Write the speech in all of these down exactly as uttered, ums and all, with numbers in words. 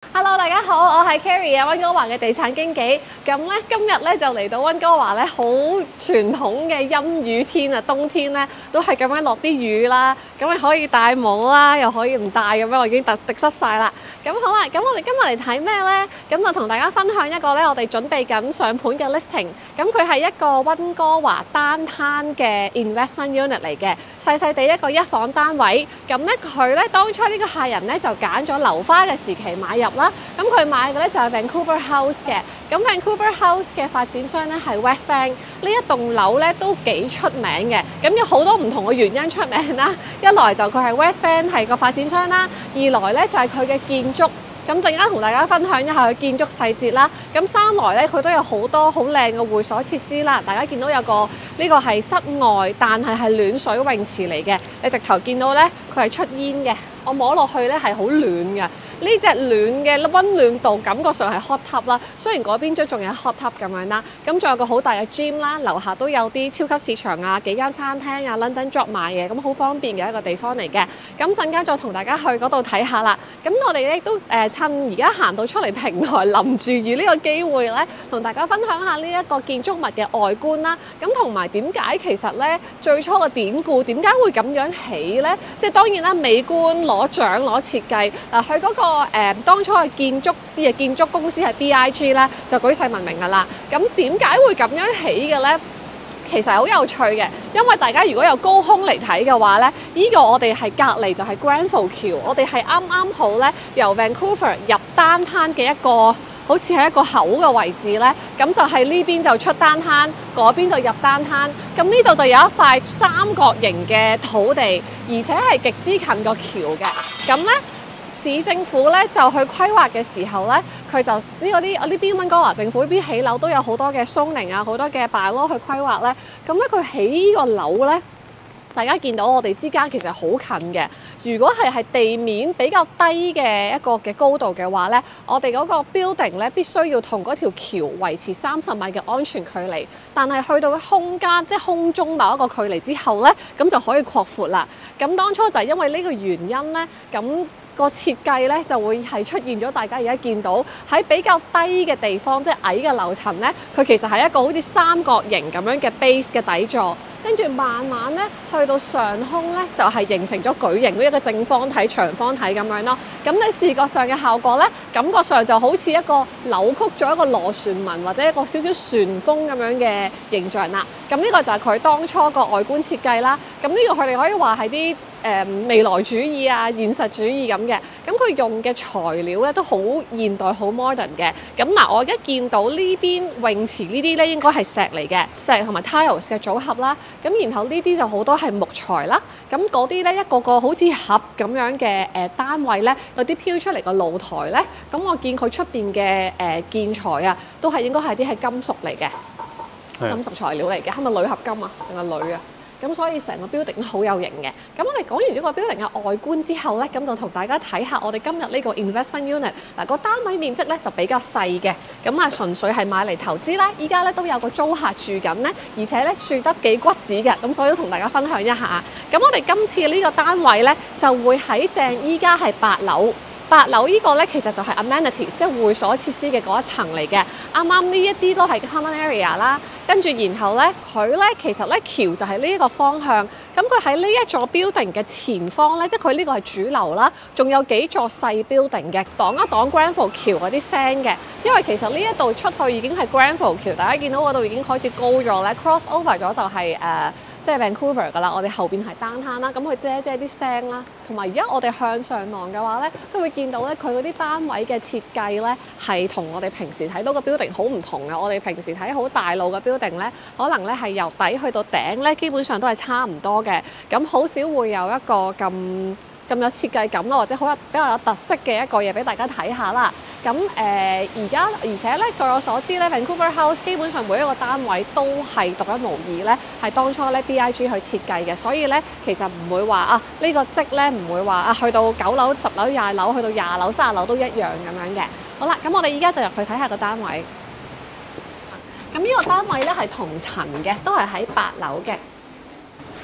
Hello， 大家好，我係 Carrie 啊，溫哥華嘅地產經紀。咁咧今日咧就嚟到溫哥華咧，好傳統嘅陰雨天啊，冬天咧都係咁樣落啲雨啦。咁你可以戴帽啦，又可以唔戴咁樣，我已經滴滴濕晒啦。咁好啦，咁我哋今日嚟睇咩咧？咁就同大家分享一個咧，我哋準備緊上盤嘅 listing。咁佢係一個溫哥華單攤嘅 investment unit 嚟嘅，細細地一個一房單位。咁咧佢咧當初呢個客人咧就揀咗樓花嘅時期買入啦。咁佢買嘅咧就係 Vancouver House 嘅。咁 Vancouver House 嘅發展商咧係 Westbank。呢一棟樓咧都幾出名嘅。咁有好多唔同嘅原因出名啦。一來就佢係 Westbank 係個發展商啦，二來咧就係佢嘅建築。咁陣間同大家分享一下佢建築細節啦。咁三來咧，佢都有好多好靚嘅會所設施啦。大家見到有個呢個係室外，但係係暖水泳池嚟嘅。你直頭見到咧，佢係出煙嘅。我摸落去咧係好暖嘅。呢隻暖嘅溫暖度感覺上係 hot tub 啦。雖然嗰邊都仲有 hot tub 咁樣啦。咁仲有個好大嘅 gym 啦，樓下都有啲超級市場啊，幾間餐廳啊 ，London Drop 買嘢，咁好方便嘅一個地方嚟嘅。咁陣間再同大家去嗰度睇下啦。咁我哋咧都誒、呃、趁而家行到出嚟平台淋住雨呢個機會咧，同大家分享下呢一個建築物嘅外觀啦。咁同埋點解其實咧最初嘅典故點解會咁樣起咧？即係當然啦，美觀攞獎攞設計嗱，佢嗰個誒、呃、當初嘅建築師嘅建築公司係 B I G 咧，就舉世聞名㗎啦。咁點解會咁樣起嘅咧？其實好有趣嘅，因為大家如果有高空嚟睇嘅話咧，呢、呢個我哋係隔離就係 Grenfell 橋，我哋係啱啱好咧由 Vancouver 入單灘嘅一個好似係一個口嘅位置咧，咁就係呢邊就出單灘，嗰邊就入單灘。咁呢度就有一塊三角形嘅土地，而且係極之近個橋嘅。咁咧市政府咧就去規劃嘅時候咧，佢就呢個啲呢邊溫哥華政府呢邊起樓都有好多嘅鬆寧啊，好多嘅 bylaw去規劃咧。咁咧佢起呢個樓咧，大家見到我哋之間其實好近嘅。如果係係地面比較低嘅一個嘅高度嘅話咧，我哋嗰個 building 咧必須要同嗰條橋維持三十米嘅安全距離。但係去到空間即係空中某一個距離之後咧，咁就可以擴闊啦。咁當初就係因為呢個原因咧，咁個設計咧就會係出現咗，大家而家見到喺比較低嘅地方，即係矮嘅樓層咧，佢其實係一個好似三角形咁樣嘅 base 嘅底座，跟住慢慢咧去到上空咧就係形成咗矩形，嗰一個正方體、長方體咁樣咯。咁你視覺上嘅效果咧，感覺上就好似一個扭曲咗一個螺旋紋或者一個少少旋風咁樣嘅形象啦。咁呢個就係佢當初個外觀設計啦。咁呢個佢哋可以話係啲誒未來主義啊、現實主義咁嘅。咁佢用嘅材料咧都好現代、好 modern 嘅。咁嗱，我而家見到呢邊泳池呢啲咧應該係石嚟嘅，石同埋 tiles 嘅組合啦。咁然後呢啲就好多係木材啦。咁嗰啲咧一個個好似盒咁樣嘅誒單位咧，有啲飄出嚟個露台咧。咁我見佢出邊嘅誒建材啊，都係應該係啲係金屬嚟嘅，金屬材料嚟嘅，係咪鋁合金啊定係鋁啊？咁所以成個 building 都好有型嘅。咁我哋講完咗個 building 嘅外觀之後咧，咁就同大家睇下我哋今日呢個 investment unit。嗱，個單位面積咧就比較細嘅，咁啊純粹係買嚟投資啦。依家咧都有個租客住緊咧，而且咧住得幾骨子嘅，咁所以都同大家分享一下。咁我哋今次呢個單位咧就會喺正依家係八樓。八樓呢個咧其實就係 amenities， 即係會所設施嘅嗰一層嚟嘅。啱啱呢一啲都係 common area 啦。跟住然後咧，佢咧其實咧橋就係呢一個方向。咁佢喺呢一座 building 嘅前方咧，即係佢呢個係主樓啦，仲有幾座細 building 嘅，擋一擋 Grenfell 橋嗰啲聲嘅。因為其實呢一度出去已經係 Grenfell 橋，大家見到嗰度已經開始高咗咧 ，cross over 咗就係、是、誒。Uh, 即係 Vancouver 㗎啦，我哋後邊係單灘啦，咁佢遮遮啲聲啦，同埋而家我哋向上望嘅話咧，都會見到咧佢嗰啲單位嘅設計咧係同我哋平時睇到個 building 好唔同嘅。我哋平時睇好大路嘅 building 咧，可能咧係由底去到頂咧，基本上都係差唔多嘅，咁好少會有一個咁咁有設計感咯，或者好有比較有特色嘅一個嘢俾大家睇下啦。咁誒而家而且咧，據我所知咧 ，Vancouver House 基本上每一個單位都係獨一無二咧，係當初咧 B I G 去設計嘅，所以咧其實唔會話啊、這個、呢個積咧唔會話啊去到九樓、十樓、廿樓，去到廿樓、三十樓都一樣咁樣嘅。好啦，咁我哋依家就入去睇下個單位。咁呢個單位咧係同層嘅，都係喺八樓嘅。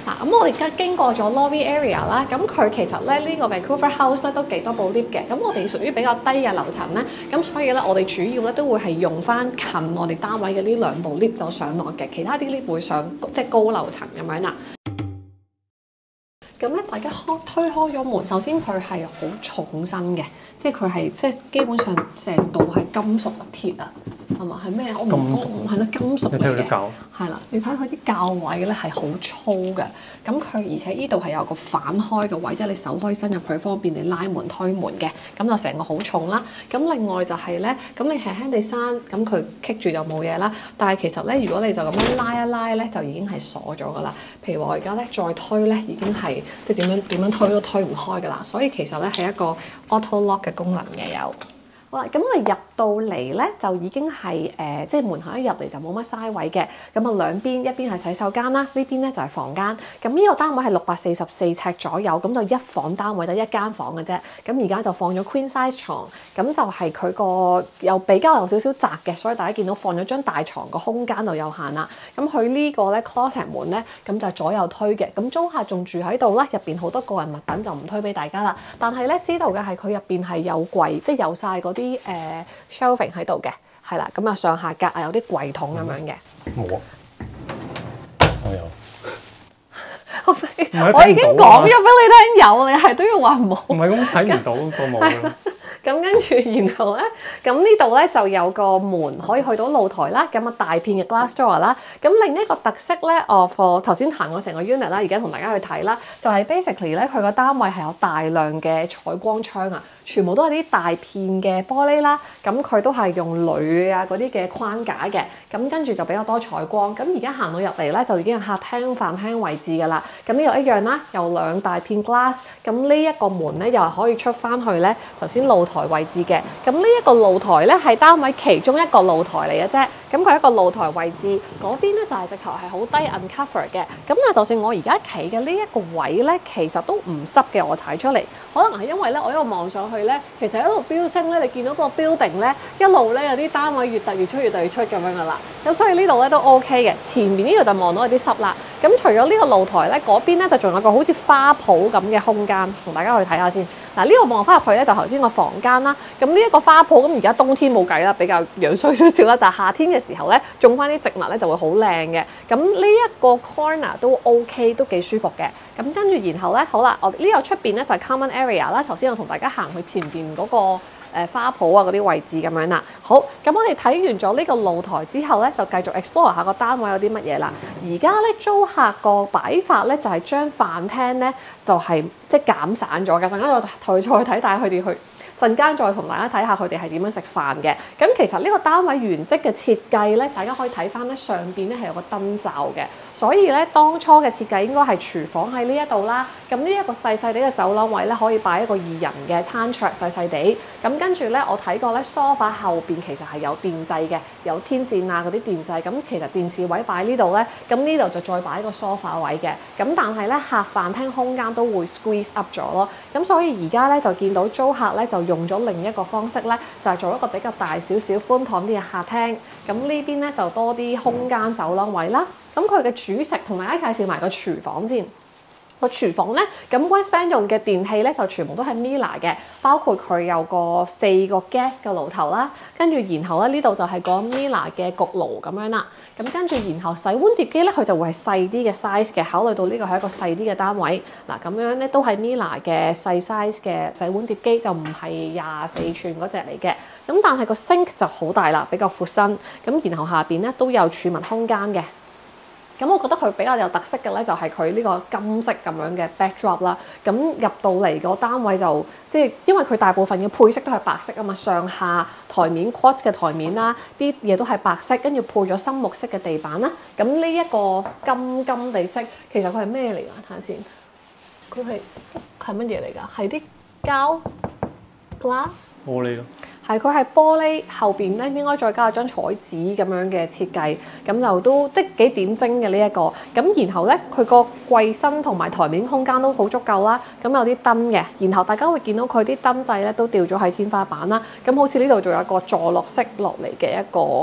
嗱，咁我哋而家經過咗 lobby area 啦，咁佢其實咧呢個 Vancouver House 咧都幾多部 lift 嘅，咁我哋屬於比較低嘅樓層咧，咁所以咧我哋主要咧都會係用翻近我哋單位嘅呢兩部 lift 就上落嘅，其他啲 lift 會上即係高樓層咁樣啦。咁咧，大家開推開咗門，首先佢係好重身嘅，即係佢係即係基本上成度係金屬啊鐵啊，係嘛？係咩？我唔唔係咯，金屬嚟嘅。係啦，你睇佢啲鉸位咧係好粗嘅，咁佢而且呢度係有個反開嘅位，即係你手可以伸入去方便你拉門推門嘅，咁就成個好重啦。咁另外就係咧，咁你輕輕地閂，咁佢棘住就冇嘢啦。但係其實咧，如果你就咁樣拉一拉咧，就已經係鎖咗噶啦。譬如話我而家咧再推咧，已經係即係點樣點樣推都推唔開噶啦。所以其實咧係一個 auto lock 嘅功能嘅有。好啦，咁我哋入到嚟咧就已經係誒、呃，即係門口一入嚟就冇乜嘥位嘅。咁啊兩邊，一邊係洗手間啦，呢邊咧就係房間。咁呢個單位係六百四十四尺左右，咁就一房單位得一間房嘅啫。咁而家就放咗 queen size 床，咁就係佢個又比較有少少窄嘅，所以大家見到放咗張大床個空間就有限啦。咁佢呢個咧 closet 門咧，咁就左右推嘅。咁租客仲住喺度啦，入邊好多個人物品就唔推俾大家啦。但係咧知道嘅係佢入邊係有櫃，即係有晒嗰啲誒 shelving 喺度嘅，係啦，咁啊上下格啊有啲櫃桶咁樣嘅。冇啊，我有。我已經講咗俾你聽有，你係都要話冇。唔係咁睇唔到個冇咯。咁跟住，然後咧，咁呢度咧就有個門可以去到露台啦。咁啊大片嘅 glass door 啦。咁另一個特色咧，哦，我頭先行過成個 unit 啦，而家同大家去睇啦，就係 basically 咧，佢個單位係有大量嘅採光窗啊，全部都係啲大片嘅玻璃啦。咁佢都係用鋁啊嗰啲嘅框架嘅。咁跟住就比較多採光。咁而家行到入嚟咧，就已經係客廳、飯廳位置㗎啦。咁呢度一樣啦，有兩大片 glass。咁呢一個門咧，又係可以出翻去咧頭先露台位置嘅。咁呢一個露台咧係單位其中一個露台嚟嘅啫。咁佢一個露台位置嗰邊咧就係直頭係好低 uncover 嘅。咁但係就算我而家企嘅呢一個位咧，其實都唔濕嘅。我睇出嚟，可能係因為咧我一路望上去咧，其實一路飆升咧，你見到個 building 咧一路咧有啲單位越突越出越突越出咁樣噶啦。咁所以呢度咧都 OK 嘅。前面呢度就望到有啲濕啦。咁除咗呢個露台咧，嗰邊咧就仲有個好似花圃咁嘅空間，同大家去睇下先。嗱，呢個望翻入去咧，就頭先個房間啦。咁呢一個花圃，咁而家冬天冇計啦，比較樣衰少少啦。但係夏天嘅時候咧，種翻啲植物咧就會好靚嘅。咁呢一個 corner 都 OK， 都幾舒服嘅。咁跟住然後咧，好啦，我呢個出邊咧就係 common area 啦。頭先我同大家行去前邊嗰個。誒花圃啊嗰啲位置咁樣啦，好，咁我哋睇完咗呢個露台之後咧，就繼續 explore 下個單位有啲乜嘢啦。而家咧租客個擺法咧就係將飯廳咧就係即係減散咗嘅，陣間再再再睇帶佢哋去。陣間再同大家睇下佢哋係點樣食飯嘅。咁其實呢個單位原則嘅設計咧，大家可以睇翻咧上邊咧係有個燈罩嘅，所以咧當初嘅設計應該係廚房喺呢一度啦。咁呢一個細細地嘅走廊位咧，可以擺一個二人嘅餐桌細細地。咁跟住咧，我睇過咧梳化後邊其實係有電掣嘅，有天線啊嗰啲電掣。咁其實電視位擺呢度咧，咁呢度就再擺一個梳化位嘅。咁但係咧客飯廳空間都會 squeeze up 咗咯。咁所以而家咧就見到租客咧就用咗另一個方式咧，就係做一個比較大少少寬敞啲嘅客廳。咁呢邊咧就多啲空間走廊位啦。咁佢嘅主食同大家介紹埋個廚房先。個廚房咧，咁 Westbank 用嘅電器咧就全部都係 Miele 嘅，包括佢有個四個 gas 嘅爐頭啦，跟住然後咧呢度就係個 Miele 嘅焗爐咁樣啦。咁跟住然後洗碗碟機咧，佢就會係細啲嘅 size 嘅，考慮到呢個係一個細啲嘅單位。嗱咁樣咧都係 Miele 嘅細 size 嘅洗碗碟機，就唔係廿四寸嗰隻嚟嘅。咁但係個 sink 就好大啦，比較闊身。咁然後下邊咧都有儲物空間嘅。咁我覺得佢比較有特色嘅咧，就係佢呢個金色咁樣嘅 backdrop 啦。咁入到嚟個單位就即係因為佢大部分嘅配色都係白色啊嘛，上下台面 quartz 嘅台面啦，啲嘢都係白色，跟住配咗深木色嘅地板啦。咁呢一個金金地色，其實佢係咩嚟㗎？睇下先，佢係係乜嘢嚟㗎？係啲膠 glass 玻璃咯。係佢係玻璃，後邊咧應該再加張彩紙咁樣嘅設計，咁就都即係幾點睛嘅呢一個。咁然後咧，佢個櫃身同埋台面空間都好足夠啦。咁有啲燈嘅，然後大家會見到佢啲燈掣咧都吊咗喺天花板啦。咁好似呢度仲有一個坐落式落嚟嘅一個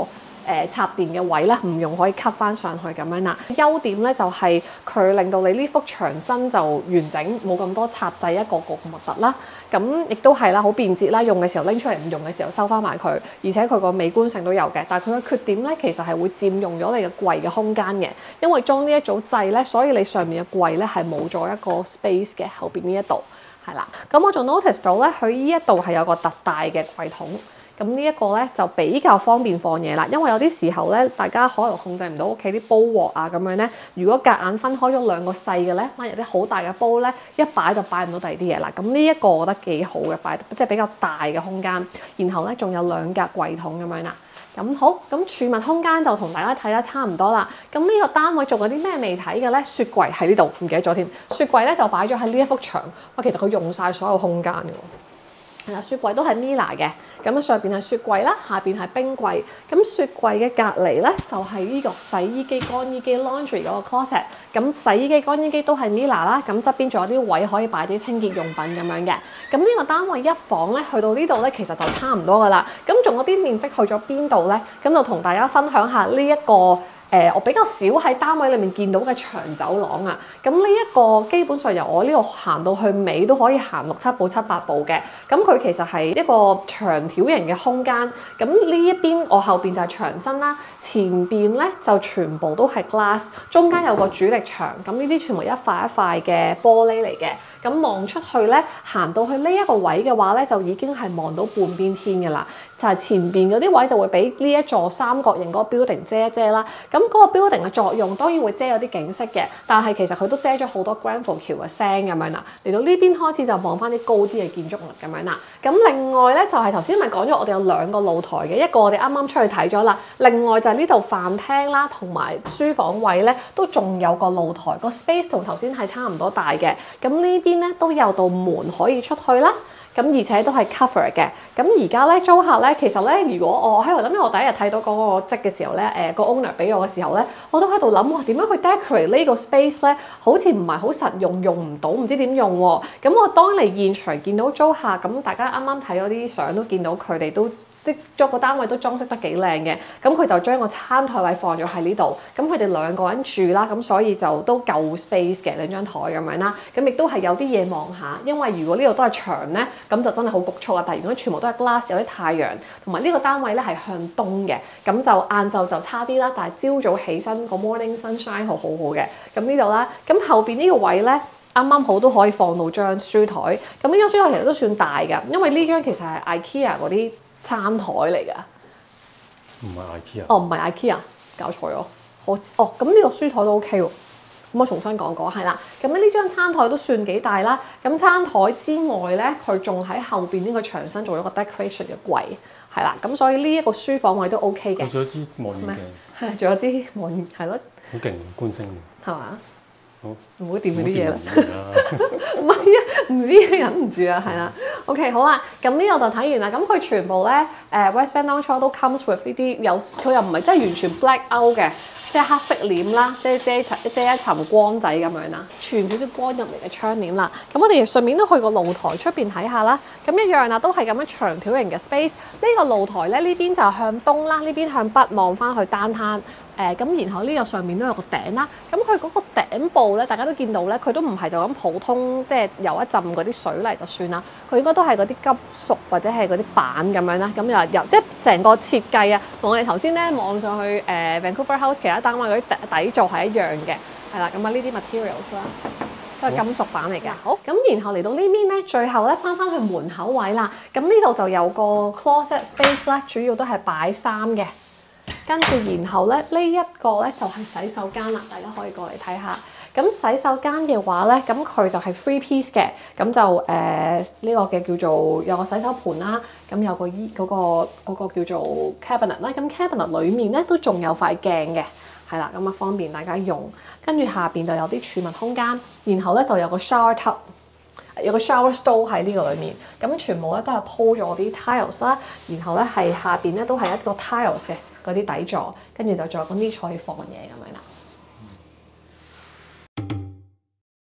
誒插電嘅位咧唔用可以 cut 翻上去咁樣啦。優點咧就係佢令到你呢幅牆身就完整，冇咁多插掣一個個咁核突啦。咁亦都係啦，好便捷啦，用嘅時候拎出嚟，唔用嘅時候收翻埋佢，而且佢個美觀性都有嘅。但係佢嘅缺點咧，其實係會佔用咗你嘅櫃嘅空間嘅，因為裝呢一組掣咧，所以你上面嘅櫃咧係冇咗一個 space 嘅後邊呢一度係啦。咁我仲 notice 到咧，佢呢一度係有個特大嘅櫃桶。咁呢一個咧就比較方便放嘢啦，因為有啲時候咧，大家可能控制唔到屋企啲煲鑊啊咁樣咧，如果夾硬分開咗兩個細嘅咧，反而啲好大嘅煲咧，一擺就擺唔到第二啲嘢啦。咁呢一個我覺得幾好嘅，擺即係比較大嘅空間，然後咧仲有兩格櫃桶咁樣啦。咁好，咁儲物空間就同大家睇得差唔多啦。咁呢個單位仲有啲咩未睇嘅咧？雪櫃喺呢度，唔記得咗添。雪櫃咧就擺咗喺呢一幅牆，哇！其實佢用晒所有空間嘅喎。係啦，雪櫃都係 Miele 嘅，咁上邊係雪櫃啦，下邊係冰櫃。咁雪櫃嘅隔離咧就係、是、呢個洗衣機、乾衣機 laundry 嗰個 closet。咁洗衣機、乾衣機都係 Miele 啦。咁側邊仲有啲位可以擺啲清潔用品咁樣嘅。咁呢個單位一房咧，去到呢度咧，其實就差唔多噶啦。咁仲有啲面積去咗邊度咧？咁就同大家分享下呢、這、一個。誒、呃，我比較少喺單位裏面見到嘅長走廊啊，咁呢一個基本上由我呢度行到去尾都可以行六七步、七八步嘅，咁佢其實係一個長條形嘅空間。咁呢一邊我後邊就係牆身啦，前邊咧就全部都係 glass， 中間有個主力牆，咁呢啲全部一塊一塊嘅玻璃嚟嘅。咁望出去咧，行到去呢一個位嘅話咧，就已經係望到半邊天嘅啦。就係、是、前邊嗰啲位就會俾呢一座三角形嗰個 building 遮一遮啦。咁嗰個 building 嘅作用當然會遮有啲景色嘅，但係其實佢都遮咗好多 Grenfell 橋嘅聲咁樣啦。嚟到呢邊開始就望翻啲高啲嘅建築物咁樣啦。咁另外咧就係頭先咪講咗，我哋有兩個露台嘅，一個我哋啱啱出去睇咗啦。另外就係呢度飯廳啦，同埋書房位咧都仲有個露台，個 space 同頭先係差唔多大嘅。咁呢邊咧都有道門可以出去啦。咁而且都係 cover 嘅。咁而家咧租客咧，其實咧，如果我喺度諗，因為我第一日睇到嗰個則嘅時候咧，誒、呃、個 owner 俾我嘅時候咧，我都喺度諗，哇點樣去 decorate 呢個 space 咧？好似唔係好實用，用唔到，唔知點用喎。咁我當嚟現場見到租客，咁大家啱啱睇嗰啲相都見到佢哋都。即係個單位都裝飾得幾靚嘅，咁佢就將個餐台位放咗喺呢度，咁佢哋兩個人住啦，咁所以就都夠 space 嘅兩張台咁樣啦，咁亦都係有啲嘢望下，因為如果呢度都係牆咧，咁就真係好局促啊！但係如果全部都係 glass， 有啲太陽，同埋呢個單位咧係向東嘅，咁就晏晝就差啲啦，但係朝早起身個 morning sunshine 好好好嘅，咁呢度啦，咁後邊呢個位咧。啱啱好都可以放到張書台，咁呢張書台其實都算大㗎，因為呢張其實係 IKEA 嗰啲餐台嚟㗎。 唔係 IKEA。哦， 唔係 IKEA，搞錯咗。我哦，咁呢個書台都 OK 喎。咁我重新講講係啦。咁呢張餐台都算幾大啦。咁餐台之外咧，佢仲喺後邊呢個牆身做咗個 decoration 嘅櫃，係啦。咁所以呢一個書房位都 OK 嘅。 仲有支望遠鏡。 係，仲有支望遠係咯。 好勁，觀星。係嘛？唔好掂嗰啲嘢啦，唔係啊，唔知忍唔住啊，係啦。OK， 好啦，咁呢度就睇完啦。咁佢全部咧，誒、呃、West Bank 當初都 comes with 呢啲有，佢又唔係真係完全 black out 嘅，即係黑色簾啦，即係遮一層遮一層光仔咁樣啦，傳少少光入嚟嘅窗簾啦。咁我哋順便都去個露台出邊睇下啦。咁一樣啦，都係咁樣長條形嘅 space。呢個露台咧，呢邊就向東啦，呢邊向北望翻去單攤。誒咁、呃，然後呢個上面都有個頂啦。咁佢嗰個頂部咧，大家都見到咧，佢都唔係就咁普通，即係有一浸嗰啲水泥就算啦。佢應該都係嗰啲金屬或者係嗰啲板咁樣啦。咁又又即係成個設計啊，同我哋頭先咧望上去誒、呃、Vancouver House 其他單位嗰啲底底座係一樣嘅，係啦。咁啊呢啲 materials 啦，都係金屬板嚟嘅。好，咁然後嚟到呢邊咧，最後咧翻翻去門口位啦。咁呢度就有個 closet space 啦，主要都係擺衫嘅。跟住，然後咧，呢、這、一個咧就係、是、洗手間啦，大家可以過嚟睇下。咁洗手間嘅話咧，咁佢就係 three piece 嘅，咁就誒呢、呃這個嘅叫做有個洗手盤啦，咁有個衣嗰、那個嗰、那個叫做 cabinet 啦，咁 cabinet 裡面咧都仲有塊鏡嘅，係啦，咁啊方便大家用。跟住下邊就有啲儲物空間，然後咧就有個 shower tub。有個 shower stall 喺呢個裏面，咁全部咧都係鋪咗啲 tiles 啦，然後咧係下邊咧都係一個 tiles 嘅嗰啲底座，跟住就仲有個 niche 可以放嘢咁樣啦。咁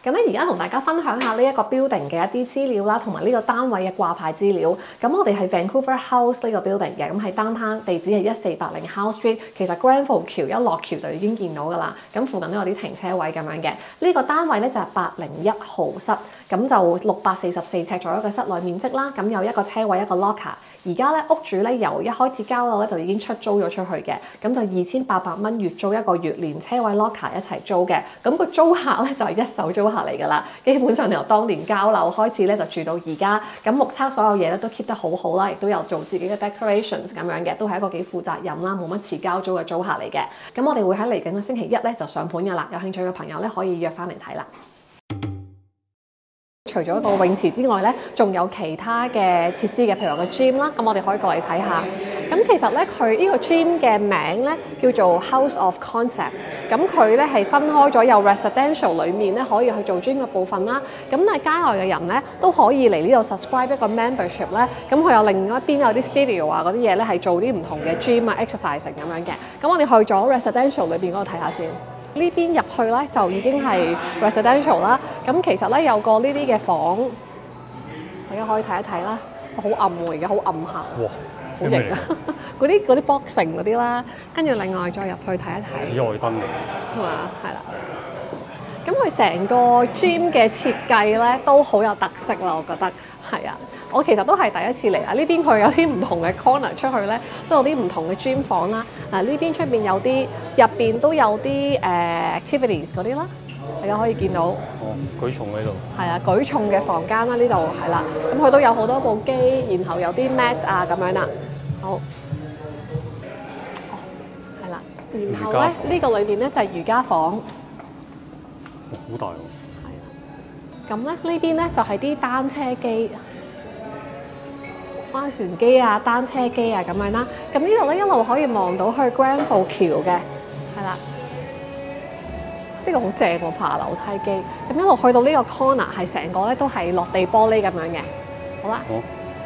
咁咧而家同大家分享下呢一個 building 嘅一啲資料啦，同埋呢個單位嘅掛牌資料。咁我哋係 Vancouver House 呢個 building 嘅，咁係 downtown，地址係一四八零 Howe Street。其實 Granville 橋一落橋就已經見到㗎啦。咁附近都有啲停車位咁樣嘅。呢個單位咧就係八零一號室，咁就六百四十四尺左右嘅室內面積啦。咁有一個車位，一個 locker。而家咧屋主咧由一開始交樓咧就已經出租咗出去嘅，咁就二千八百蚊月租一個月，連車位 locker 一齊租嘅。咁個租客咧就係一手租客嚟㗎啦，基本上由當年交樓開始咧就住到而家。咁目測所有嘢咧都 keep 得好好啦，亦都有做自己嘅 decorations 咁樣嘅，都係一個幾負責任啦，冇乜遲交租嘅租客嚟嘅。咁我哋會喺嚟緊嘅星期一咧就上盤㗎啦，有興趣嘅朋友咧可以約翻嚟睇啦。除咗個泳池之外咧，仲有其他嘅設施嘅，譬如話個 gym 啦，咁我哋可以過嚟睇下。咁其實咧，佢呢個 gym 嘅名咧叫做 House of Concept。咁佢咧係分開咗有 residential 裡面咧可以去做 gym 嘅部分啦。咁但係街外嘅人咧都可以嚟呢度 subscribe 一個 membership 咧。咁佢有另外一邊有啲 studio 啊嗰啲嘢咧係做啲唔同嘅 gym 啊 exercising 咁樣嘅。咁我哋去咗 residential 裏邊嗰度睇下先。呢邊入去咧就已經係 residential 啦，咁其實咧有個呢啲嘅房，大家可以睇一睇啦，好暗喎，而家好暗下， 哇， 好型啊！嗰啲嗰啲 boxing 嗰啲啦，跟住另外再入去睇一睇， 紫外燈嚟， 係嘛？係啦。咁佢成個 gym 嘅設計咧都好有特色啦，我覺得係啊。我其實都係第一次嚟啊！呢邊佢有啲唔同嘅 corner 出去咧，都有啲唔同嘅 gym 房啦。嗱，呢邊出邊有啲，入邊都有啲誒、uh, activities 嗰啲啦，大家可以見到。 哦，舉重喺度。係啊，舉重嘅房間啦，呢度係啦。咁佢都有好多部機，然後有啲 mat 啊咁樣啦。好。哦，係啦。然後咧，呢、這個裏邊咧就係、是、瑜伽房。 好大喎。 係啊。咁咧呢邊咧就係、是、啲單車機。划船機啊、單車機啊咁樣啦，咁呢度咧一路可以望到去 Granville 橋嘅，係啦，呢、這個好正喎，爬樓梯機，咁一路去到呢個 corner 係成個咧都係落地玻璃咁樣嘅，好啦。 好。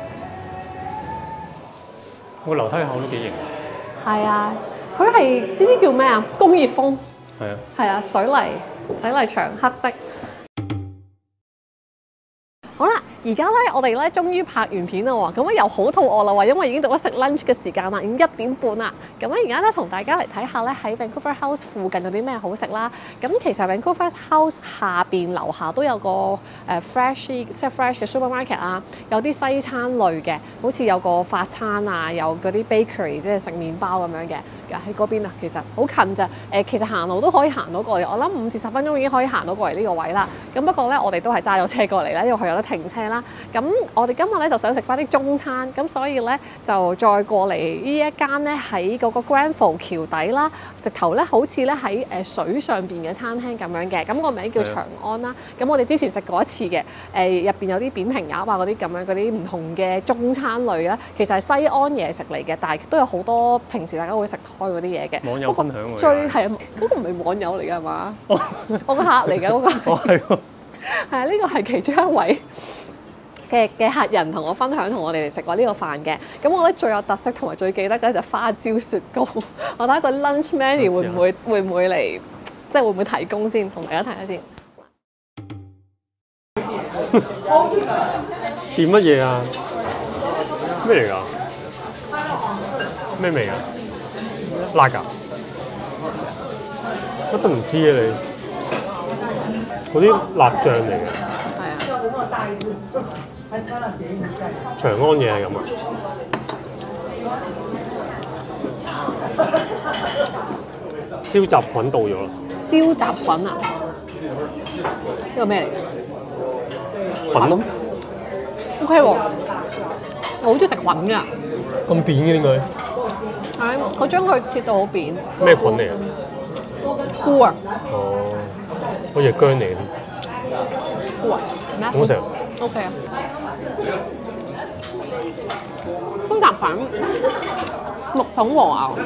個樓梯口都幾型。係啊，佢係呢啲叫咩啊？工業風。 係啊。 係啊，水泥水泥牆黑色。好啦，而家咧我哋咧終於拍完片啦喎，咁咧又好肚餓啦喎，因為已經到咗食 lunch 嘅時間啦，已經一點半啦。咁咧而家咧同大家嚟睇下咧喺 Vancouver House 附近有啲咩好食啦。咁其實 Vancouver House 下邊樓下都有個誒 fresh 即係 fresh 嘅 supermarket 啊，有啲西餐類嘅，好似有個法餐啊，有嗰啲 bakery 即係食麵包咁樣嘅，喺嗰邊啊，其實好近咋。誒，其實行路都可以行到過嚟，我諗五至十分鐘已經可以行到過嚟呢個位啦。咁不過咧，我哋都係揸咗車過嚟啦，因為佢有得停車啦。咁我哋今日咧就想食翻啲中餐，咁所以咧就再過嚟呢一間咧喺嗰個 Granville 橋底啦，直頭咧好似咧喺誒水上邊嘅餐廳咁樣嘅，咁個名叫長安啦。咁我哋之前食過一次嘅，誒入邊有啲扁平鴨啊嗰啲咁樣嗰啲唔同嘅中餐類咧，其實係西安嘢食嚟嘅，但係都有好多平時大家會食開嗰啲嘢嘅。 網友分享喎。 最係啊，嗰個唔係網友嚟㗎係嘛？我個客嚟㗎嗰個。哦係喎。係啊，呢個係其中一位嘅嘅客人同我分享，同我哋嚟食過呢個飯嘅。咁我覺得最有特色同埋最記得嘅就係花椒雪糕。我睇下個 lunch menu 會唔會會唔會嚟，即係會唔會提供先，同大家睇下先。 掂乜嘢啊？咩嚟㗎？咩味啊？辣㗎？乜都唔知啊你！嗰啲辣醬嚟嘅。係啊。長安嘢係咁啊！燒雜菌到咗啦！ 燒雜菌啊？呢個咩嚟？ 菌咯。 O K 喎，我好中意食菌㗎。 咁扁嘅點解？ 係，我將佢切到好扁。 咩菌嚟啊？ 菇啊！ 哦，好似係薑嚟嘅。 菇啊？ 好食。 O K 啊。燒雜菌，木桶和牛。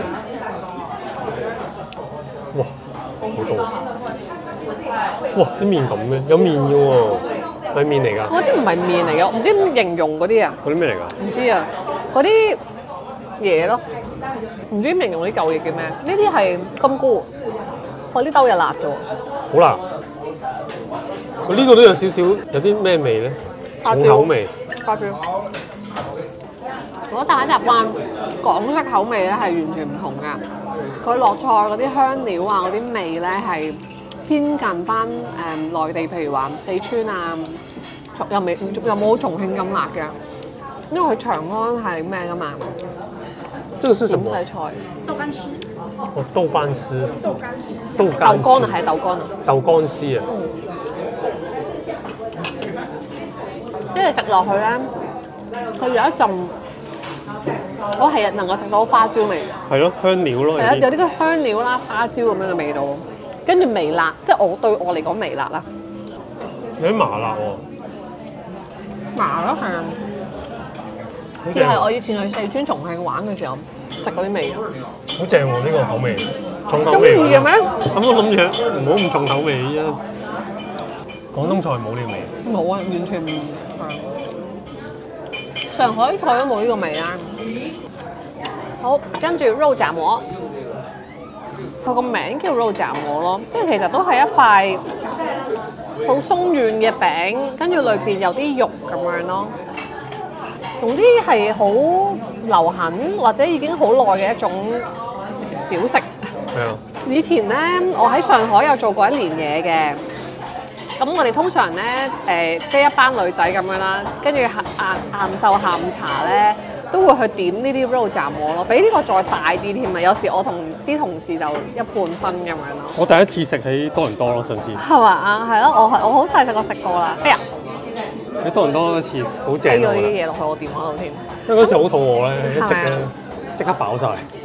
哇，好多！哇，啲麵咁嘅，有麵嘅喎，係麵嚟㗎？ 嗰啲唔係麵嚟嘅，唔知點形容嗰啲啊？ 嗰啲咩嚟㗎？ 唔知啊，嗰啲嘢咯，唔知點形容啲舊嘢叫咩？呢啲係金菇，我啲兜又辣嘅喎。 好辣。佢呢個都有少少有啲咩味咧？重口味。 花椒。如果大家習慣港式口味咧，係完全唔同㗎。佢落菜嗰啲香料啊，嗰啲味咧係偏近翻誒、嗯、內地，譬如話四川啊，又未又冇重慶咁辣嘅，因為佢長安係咩㗎嘛？ 這個是什麼？ 陝西菜。 豆乾絲。 哦，豆乾絲。 豆乾絲。 豆乾。 豆乾啊，係豆乾啊。 豆乾絲啊。 即係食落去咧，佢有一陣，我係能夠食到花椒味。 係咯，香料咯。 係啊，有啲個香料啦、花椒咁樣嘅味道，跟住微辣，即係我對我嚟講微辣啦。 有啲麻辣喎。 麻咯，係啊。似係我以前去四川、重慶玩嘅時候食嗰啲味。 好正喎！呢個口味，重口味。 中意嘅咩？ 咁我諗住唔好咁重口味啫。廣東菜冇呢個味。 冇啊，完全唔係。上海菜都冇呢個味啊。好，跟住肉夾饃，佢個名叫肉夾饃咯，即係其實都係一塊好鬆軟嘅餅，跟住裏邊有啲肉咁樣咯。總之係好流行或者已經好耐嘅一種小食。 係啊。 以前咧，我喺上海有做過一年嘢嘅。咁我哋通常咧，誒即係一班女仔咁樣啦，跟住晏晏晝下午茶咧，都會去點呢啲肉夾饃咯，比呢個再大啲添啊！有時我同啲同事就一半分咁樣咯。 我第一次食喺多倫多咯，上次。 係嘛啊？係咯，我係我好細細個食過啦。哎呀！ 喺多倫多嗰次好正。 飛咗呢啲嘢落去我電話度添。 因為嗰時好肚餓咧，一食咧即刻飽晒。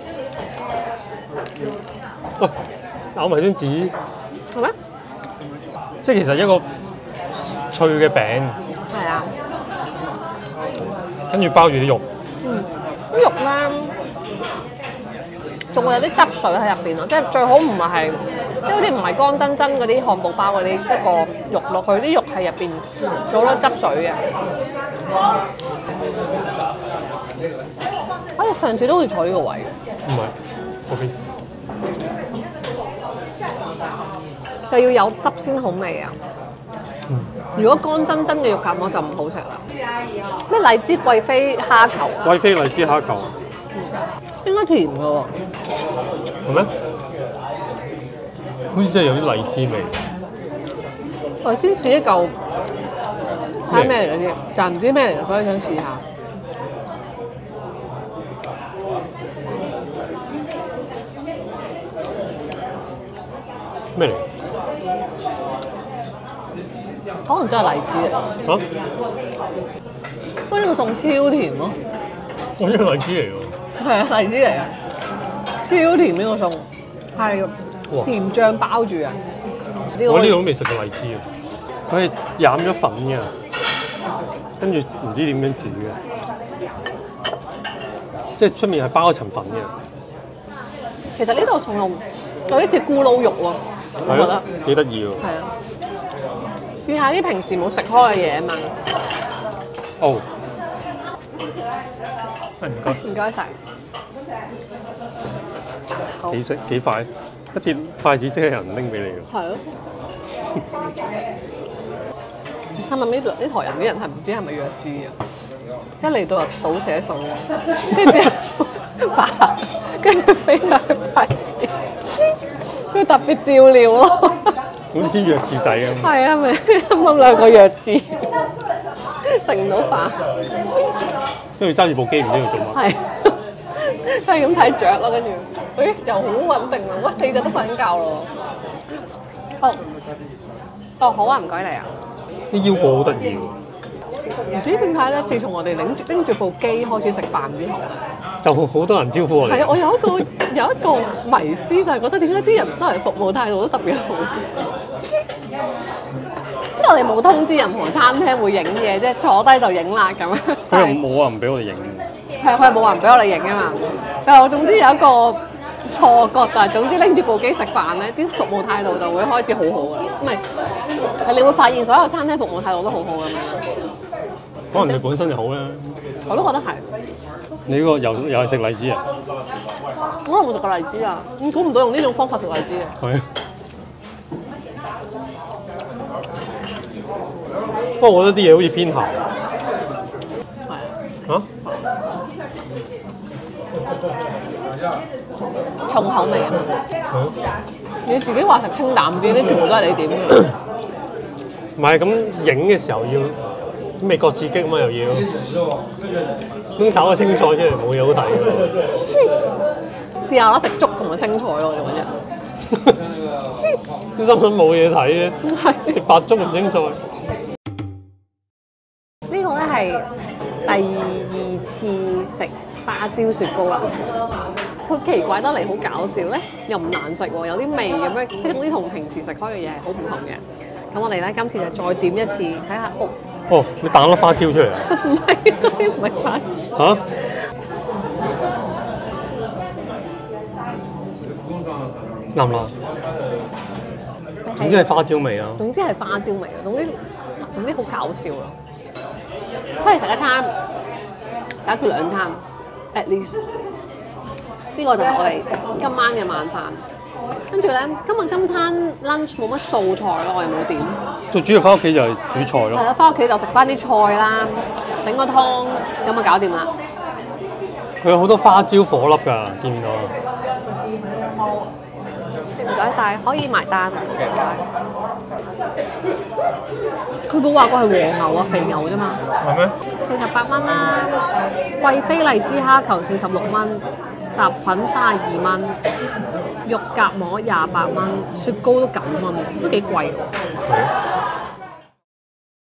喂，咬埋張紙。 係咩？ 即係其實一個脆嘅餅。 係啊。 跟住包住啲肉。 嗯，啲肉咧，仲會有啲汁水喺入邊咯，即係最好唔係，即係好似唔係乾真真嗰啲漢堡包嗰啲一個肉落去，啲肉係入邊有好多汁水嘅。我哋上次都好似坐呢個位嘅。 唔係，嗰邊。 就要有汁先好味啊！ 嗯、 如果乾真真嘅肉夾饃就唔好食啦。咩荔枝貴妃蝦球？ 貴妃荔枝蝦球。 應該甜嘅喎。 係咩？好似真係有啲荔枝味。 我先試一嚿，睇下咩嚟嘅先，就唔知咩嚟嘅，所以想試下。 咩嚟？ 可能真係荔枝嚟。 嚇？ 不過呢個餸超甜咯。 我呢個荔枝嚟喎。 係啊，荔枝嚟啊，超甜呢個餸，係甜醬包住啊。 我呢度都未食過荔枝啊，佢係染咗粉嘅，跟住唔知點樣煮嘅，即係出面係包一層粉嘅。 其實呢道餸用有啲似咕嚕肉喎，我覺得幾得意喎。 係啊，試下啲平時冇食開嘅嘢啊嘛。 哦，唔該， 唔該晒。 幾食幾快，一跌筷子即係有人拎俾你㗎。 係咯。心諗呢度呢台人啲人係唔知係咪弱智啊？一嚟到就倒瀉數啊，跟住之後把跟住飛落去筷子，佢特別照料咯。 好似弱智仔咁。 係啊，咪啱啱兩個弱智，食唔到飯。 跟住揸住部機唔知佢做乜。 係，係咁睇雀咯，跟住，誒又好穩定啊！哇，四隻都瞓緊覺咯。哦，哦好啊，唔該你啊。 啲腰果好得意喎。 唔知點解咧？自從我哋拎住拎住部機開始食飯之後咧， 就好多人招呼我哋。 係啊，我有一個有一個迷思，就係覺得點解啲人都係服務態度都特別好。因為我哋冇通知任何餐廳會影嘢，即係坐低就影啦咁樣。 佢又冇話唔俾我哋影。 係啊，佢係冇話唔俾我哋影啊嘛。但係我總之有一個錯覺，就係總之拎住部機食飯咧，啲服務態度就會開始好好噶啦。唔係，係你會發現所有餐廳服務態度都好好咁樣。 可能你本身就好啦。 我都覺得係。 你呢個又又係食荔枝啊？ 我都冇食過荔枝啊！我估唔到用呢種方法食荔枝啊！ 係。 不過我覺得啲嘢好似偏鹹。 係啊。 嚇？ 重口味啊！ 嗯你自己話食清淡啲，啲全部都係你點嘅。 唔係咁影嘅時候要味覺刺激啊嘛，又要咁炒個青菜出嚟冇嘢好睇嘅。 試下啦，食粥同埋青菜咯，你覺啲心諗冇嘢睇嘅， 係食白粥同青菜。 呢個咧係第二次食花椒雪糕啦。佢奇怪得嚟好搞笑咧，又唔難食喎，有啲味咁樣，即係總之同平時食開嘅嘢係好唔同嘅。咁我哋咧今次就再點一次，睇下哦。 哦，你彈粒花椒出嚟啊？ 唔係，唔係花椒。 嚇？辣唔辣？總之係花椒味啊！ 總之係花椒味啊！總之總之好搞笑咯。出嚟食一餐，解決兩餐 at least。呢個就係我哋今晚嘅晚飯。跟住咧，今日今餐 lunch 冇乜素菜咯，我哋冇點。 最主要翻屋企就係煮菜咯。 係啦，翻屋企就食翻啲菜啦，整個湯咁就搞掂啦。 佢有好多花椒顆粒㗎，見唔到？ 唔該晒，可以埋單。唔該。佢冇話過係和牛啊，肥牛啫嘛。 係咩？ 四十八蚊啦，貴妃荔枝蝦球四十六蚊，雜菌三十二蚊，肉夾饃廿八蚊，雪糕都九蚊，都幾貴喎。